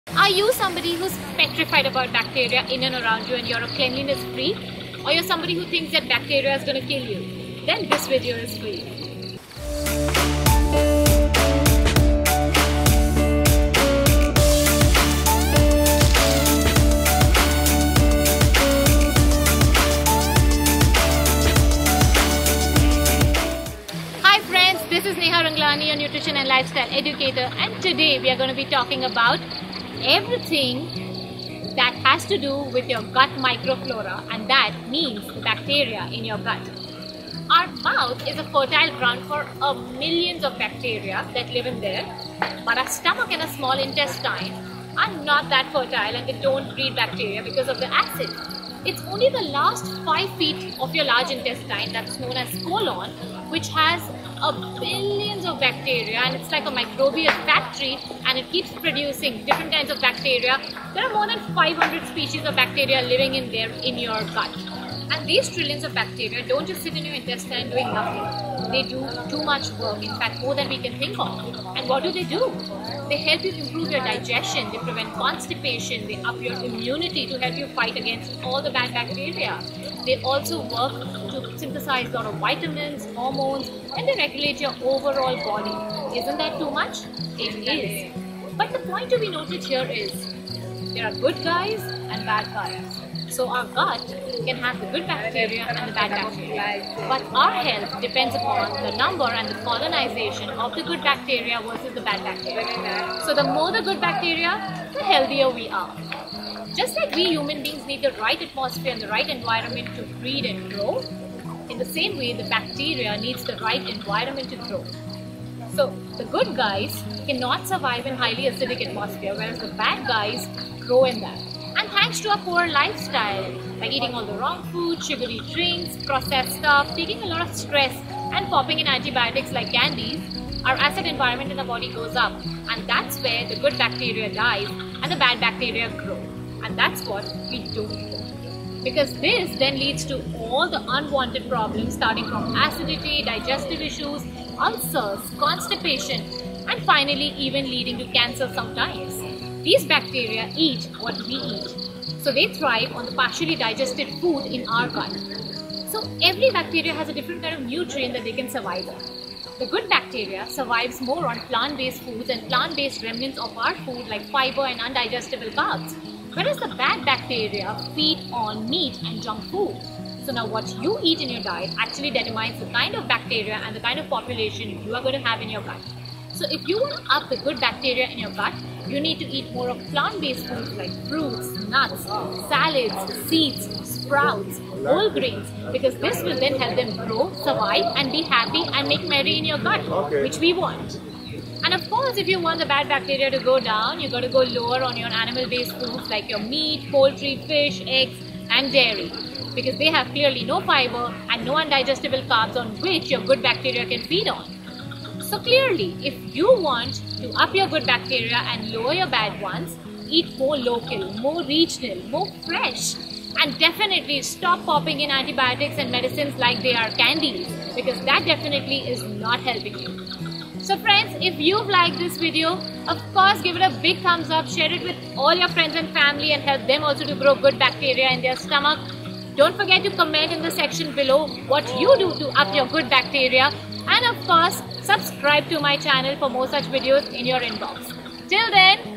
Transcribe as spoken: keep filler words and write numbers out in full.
Are you somebody who's petrified about bacteria in and around you and you're a cleanliness freak? Or you're somebody who thinks that bacteria is going to kill you? Then this video is for you. Hi friends, this is Neha, your nutrition and lifestyle educator, and today we are going to be talking about everything that has to do with your gut microflora, and that means the bacteria in your gut. Our mouth is a fertile ground for a millions of bacteria that live in there, but our stomach and a small intestine are not that fertile and they don't breed bacteria because of the acid. It's only the last five feet of your large intestine, that's known as colon, which has a billions of bacteria, and it's like a microbial factory, and it keeps producing different kinds of bacteria. There are more than five hundred species of bacteria living in there in your gut. And these trillions of bacteria don't just sit in your intestine doing nothing. They do too much work, in fact more than we can think of. And what do they do? They help you improve your digestion, they prevent constipation, they up your immunity to help you fight against all the bad bacteria. They also work to synthesize a lot of vitamins, hormones, and they regulate your overall body. Isn't that too much? It is. But the point to be noted here is, there are good guys and bad guys. So our gut can have the good bacteria and the bad bacteria. But our health depends upon the number and the colonization of the good bacteria versus the bad bacteria. So the more the good bacteria, the healthier we are. Just like we human beings need the right atmosphere and the right environment to breed and grow, in the same way the bacteria needs the right environment to grow. So the good guys cannot survive in highly acidic atmosphere, whereas the bad guys grow in that. And thanks to our poor lifestyle, like eating all the wrong food, sugary drinks, processed stuff, taking a lot of stress and popping in antibiotics like candies, our acid environment in the body goes up, and that's where the good bacteria dies and the bad bacteria grow. And that's what we don't want. Because this then leads to all the unwanted problems, starting from acidity, digestive issues, ulcers, constipation, and finally even leading to cancer sometimes. These bacteria eat what we eat. So they thrive on the partially digested food in our gut. So every bacteria has a different kind of nutrient that they can survive on. The good bacteria survives more on plant-based foods and plant-based remnants of our food like fiber and undigestible carbs. Whereas the bad bacteria feed on meat and junk food. So now what you eat in your diet actually determines the kind of bacteria and the kind of population you are going to have in your gut. So if you want to up the good bacteria in your gut, you need to eat more of plant-based foods like fruits, nuts, salads, seeds, sprouts, whole grains, because this will then help them grow, survive, and be happy and make merry in your gut, which we want. And of course, if you want the bad bacteria to go down, you got to go lower on your animal-based foods like your meat, poultry, fish, eggs, and dairy, because they have clearly no fiber and no undigestible carbs on which your good bacteria can feed on. So clearly, if you want to up your good bacteria and lower your bad ones, eat more local, more regional, more fresh, and definitely stop popping in antibiotics and medicines like they are candies, because that definitely is not helping you. So friends, if you've liked this video, of course give it a big thumbs up, share it with all your friends and family and help them also to grow good bacteria in their stomach. Don't forget to comment in the section below what you do to up your good bacteria, and of course subscribe to my channel for more such videos in your inbox. Till then,